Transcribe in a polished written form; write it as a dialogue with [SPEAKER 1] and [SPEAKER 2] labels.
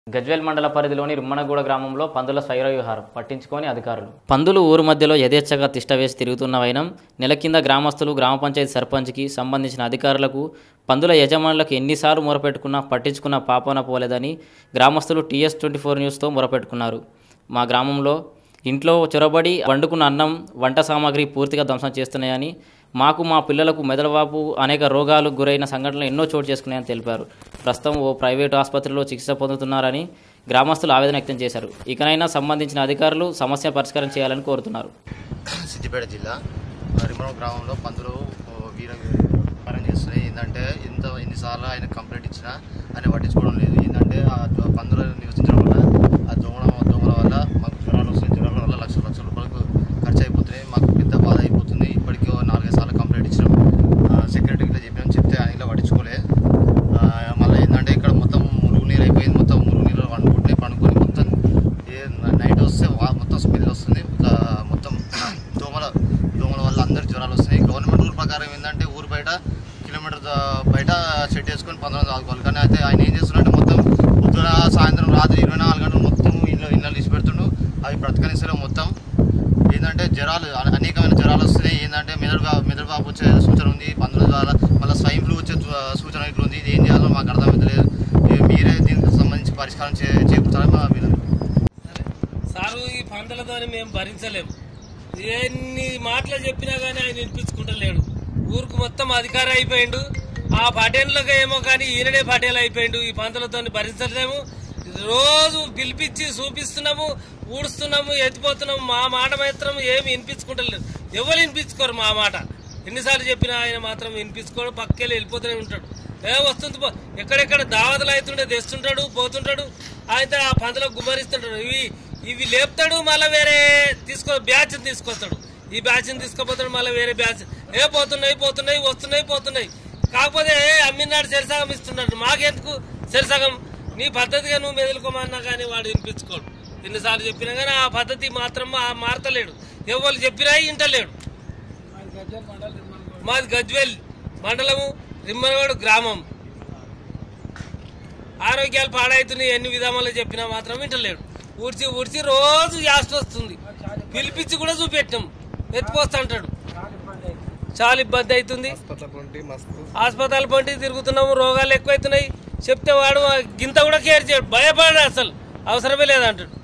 [SPEAKER 1] గజ్వేల్ మండల పరిధిలోని రుమ్మనగూడ గ్రామంలో పందుల స్వైర విహారం పట్టించుకొని అధికారులు. పందులు ఊరు మధ్యలో యథేచ్ఛగా తిష్టవేసి తిరుగుతున్న వైనం నెల కింద గ్రామస్తులు గ్రామ పంచాయతీ సర్పంచ్కి సంబంధించిన అధికారులకు పందుల యజమానులకు ఎన్నిసార్లు మొరపెట్టుకున్నా పట్టించుకున్న పాపన పోలేదని గ్రామస్తులు TS24 న్యూస్తో మొరపెట్టుకున్నారు. మా గ్రామంలో ఇంట్లో చొరబడి వండుకున్న అన్నం వంట సామాగ్రి పూర్తిగా ధ్వంసం చేస్తున్నాయని, మాకు మా పిల్లలకు మెదడువాపు అనేక రోగాలకు గురైన సంఘటనలు ఎన్నో చోటు చేసుకున్నాయని తెలిపారు. ప్రస్తుతం ఓ ప్రైవేటు ఆసుపత్రిలో చికిత్స పొందుతున్నారని గ్రామస్తులు ఆవేదన వ్యక్తం చేశారు. ఇకనైనా సంబంధించిన అధికారులు సమస్య పరిష్కారం చేయాలని కోరుతున్నారు.
[SPEAKER 2] సిద్దిపేట జిల్లా రిమ్మనగూడ గ్రామంలో పందులు వీరం చేస్తున్నాయి. ఏంటంటే ఎన్నిసార్లు ఆయన కంప్లైంట్ ఇచ్చినా ఆయన పట్టించుకోవడం లేదు. ఏంటంటే ఆ పందులు నివసించడం వల్ల ఆ దోమల వల్ల మాకు జ్వరాలు వస్తున్నాయి. జ్వరాల వల్ల లక్షల రూపాయలకు ఖర్చు అయిపోతున్నాయి. మాకు పెద్ద బాధ అయిపోతుంది. ఇప్పటికీ 4-5 సార్లు కంప్లైంట్ ఇచ్చినాం. సెక్రటరీకి ఇలా చెప్పాము, చెప్తే ఆయన ఇలా పట్టించుకోలే. మళ్ళీ ఏంటంటే ఇక్కడ మొత్తం మురుగునీరు అయిపోయింది. మొత్తం మురుగునీరు వండుకుంటే పండుకొని మొత్తం నైట్ వస్తే మొత్తం స్మెల్ వస్తుంది. మొత్తం దోమల వల్ల అందరికి జ్వరాలు వస్తున్నాయి. గవర్నమెంట్ రూల్ ప్రకారం ఏంటంటే ఊరు బయట కిలోమీటర్ బయట సెట్ చేసుకొని పందులను సాగుకోవాలి. కానీ అయితే ఆయన ఏం చేస్తున్నారంటే మొత్తం పొద్దున సాయంత్రం రాత్రి 24 గంటలు మొత్తం ఇళ్ళ తీసి పెడుతుండు. అవి బ్రతకనిస్తేనే మొత్తం ఏంటంటే జ్వరాలు అనేకమైన జ్వరాలు వస్తున్నాయి. ఏంటంటే మెదడువాపు వచ్చే సూచన ఉంది పందుల ద్వారా. మళ్ళీ స్వైన్ ఫ్లూ వచ్చే సూచన ఇట్లా ఉంది. ఇది ఏం చేయాలో మాకు అర్థమవుతలేదు. మీరే దీనికి సంబంధించి పరిష్కారం చేకూర్చాలని మా మీద.
[SPEAKER 3] సారు ఈ పందులతో మేము భరించలేము. ఎన్ని మాటలు చెప్పినా కానీ ఆయన వినిపించుకుంటలేడు. ఊరికి మొత్తం అధికారం అయిపోయిండు. ఆ పటేళ్ళకి ఏమో కానీ ఈయననే పటేలు అయిపోయిండు. ఈ పందులతో భరించలేము. రోజు పిలిపించి చూపిస్తున్నాము, ఊడుస్తున్నాము, ఎత్తిపోతున్నాము. మా మాట మాత్రం ఏమి వినిపించుకుంటలేదు. ఎవరు వినిపించుకోరు మా మాట. ఎన్నిసార్లు చెప్పినా ఆయన మాత్రం వినిపించుకోడు. పక్కెళ్ళి వెళ్ళిపోతూనే ఉంటాడు. వస్తుంది ఎక్కడెక్కడ దావతలు అవుతుంటే తెస్తుంటాడు, పోతుంటాడు. అయితే ఆ పందులకు గుమ్మరిస్తుంటాడు. ఇవి లేపుతాడు, మళ్ళీ వేరే బ్యాచ్ని తీసుకొస్తాడు. ఈ బ్యాచ్ని తీసుకుపోతాడు, మళ్ళీ వేరే బ్యాచ్ పోతున్నాయి. కాకపోతే అమ్మినాడు చెరసగం ఇస్తున్నాడు. మాకెందుకు చెరసగం? నీ పద్ధతిగా నువ్వు మెదులుకోమన్నా కానీ వాడు వినిపించుకోడు. ఎన్నిసార్లు చెప్పినా కానీ ఆ పద్ధతి మాత్రం మారతలేడు. ఎవరు చెప్పినా ఇంటలేడు. మాది గజ్వేల్ మండలము, రిమ్మనగూడ గ్రామం. ఆరోగ్యాలు పాడవుతున్నాయి. ఎన్ని విధానాలు చెప్పినా మాత్రం వింటలేడు. ఊడ్చి రోజు యాస్ట్ వస్తుంది. పిలిపించి కూడా చూపెట్టాం, ఎత్తిపోస్తా అంటాడు. చాలా ఇబ్బంది అవుతుంది. హాస్పిటల్ పంటి తిరుగుతున్నాము. రోగాలు ఎక్కువైతున్నాయి. చెప్తే వాడు గింత కూడా కేర్ చేయడు. భయపడాడు. అసలు అవసరమే లేదంటాడు.